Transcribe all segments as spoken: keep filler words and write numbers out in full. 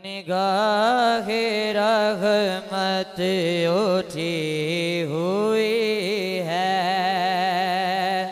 निगाहे रहमत उठी हुई है,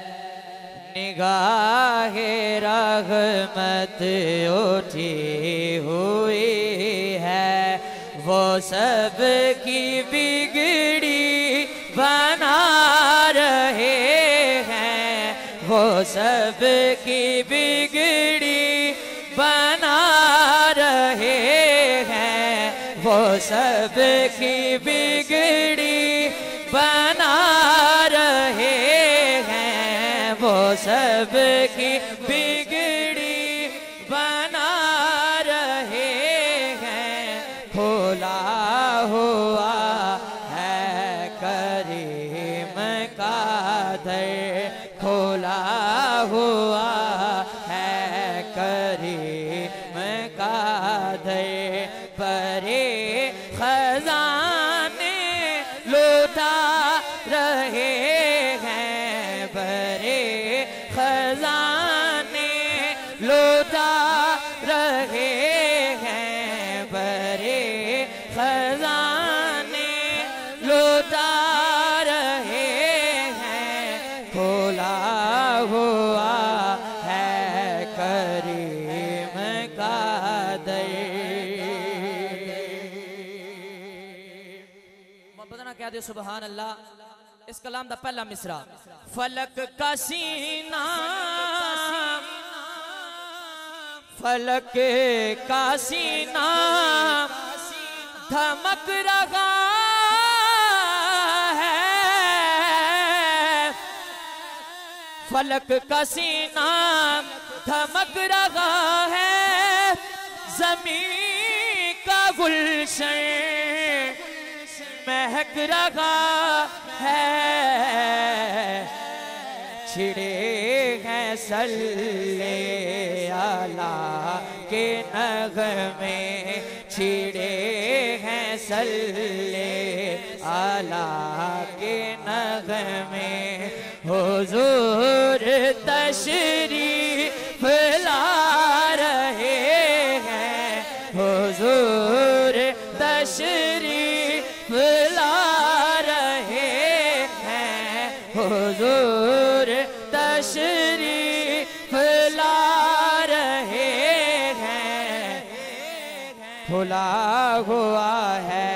निगाहे रहमत उठी हुई है। वो सब की बिगड़ी बना रहे हैं, वो सब की बिगड़ी बना रहे हैं, वो सब की बिगड़ी बना रहे हैं, वो सब की बिगड़ी बना रहे हैं। खोला हुआ है करीम का दर, खोला हुआ है करीम का दर। परे खजाने लौटा रहे हैं, परे खजाने लौटा रहे हैं, परे खजाने लौटा रहे हैं। खोला हुआ है करीम का दर। मोहब्बत ना कह दे सुभान अल्लाह। इस कलाम दा पहला मिसरा। फलक का सीना, फलक का सीना धमक रहा है, फलक का सीना धमक रहा है। ज़मीन का गुलशन महक रहा है, छिड़े हैं सल्ले आला के नगमे, छिड़े हैं सल्ले आला के नगमे। हुजूर तशरीफ ला रहे हैं, हुजूर तशरीफ ला रहे हैं, हुजूर तशरीफ ला रहे हैं। खुला हुआ है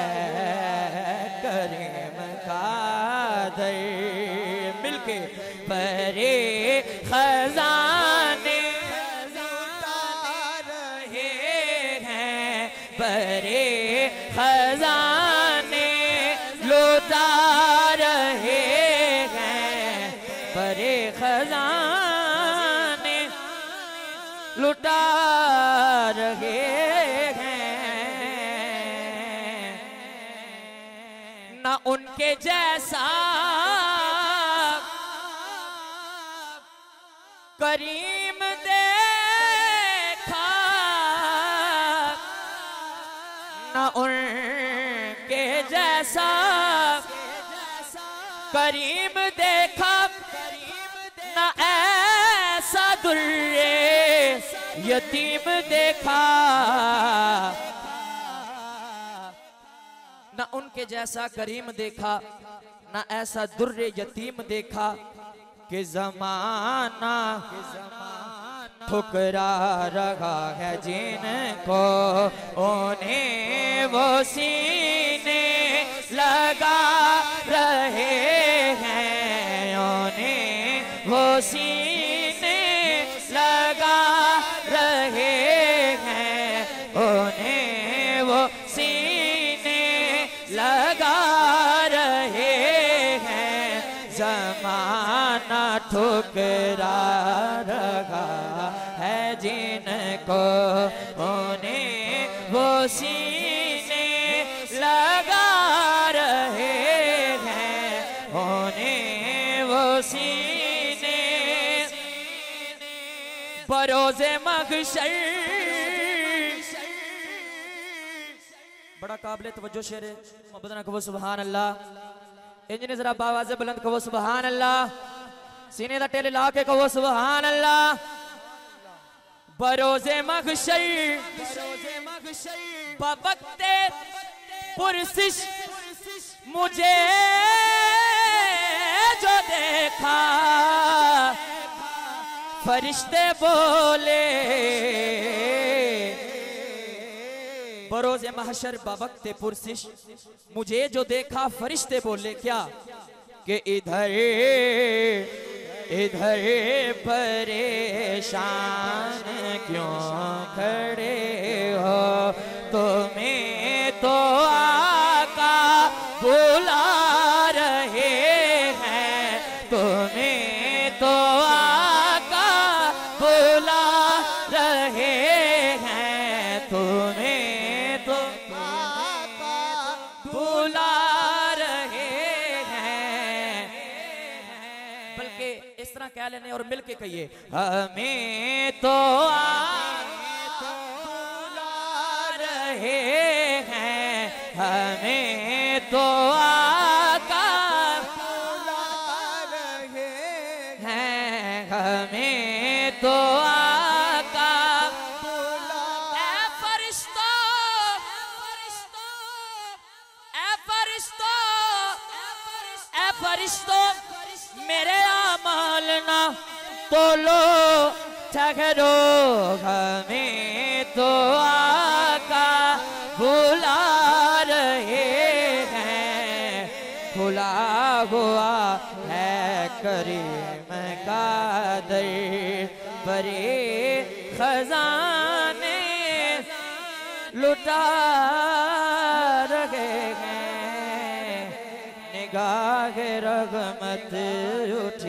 करीम का दर, मिलके परे खजाने लौटा रहे हैं, परे खजाने लौटा रहे हैं, परे खजाने लुटा रहे हैं। ना उनके जैसा करीम देखा, ना उनके जैसा करीम देखा, ना ऐसा दुर्रे यतीम देखा, ना उनके जैसा करीम देखा, ना ऐसा दुर्रे यतीम देखा। कि ज़माना ठुकरा रहा है जिनको, उन्हें वो सीने लगा रहे हैं, उन्हें वो सीने लगा रहे हैं, उन्हें वो सीने लगा रहे हैं। ज़माना ठुकरा रहा है जिनको, उन्हें वो सीने लगा रहे हैं, उन्हें वो सीने बरोज़े महशर। बड़ा काबिल तवज्जो शेर है, मोहब्बत ना कहो सुभान अल्लाह। इंजने जरा आवाज़ बुलंद कहो सुभान अल्लाह, सीने दा टेल ला के कहो सुभान अल्लाह। बरोज़े महशर बवक्ते पुरसिश मुझे जो देखा फरिश्ते बोले, बरोज़े महशर बवक्ते पुरसिश मुझे जो देखा फरिश्ते बोले क्या कि इधर इधर परेशान क्यों खड़े हो, तुम्हें तो आका बुला रहे हैं, तुम्हें तो आका बुला रहे हैं, तुम्हें तो आका बुला रहे हैं। बल्कि इस तरह कह लेने और मिलके कहिए, हमें तो आका बुला रहे हैं, हमें तो आका बुला रहे हैं, हमें तो आका बुला। ऐ फरिश्तों, ऐ फरिश्तों, ऐ फरिश्तों, मेरे आमाल ना तोलो ठहरो, हमें तो आका बुला रहे हैं, खुला हुआ है करीम का दर, बड़े खजाने लुटा रहे हैं, निगाह रहमत उठा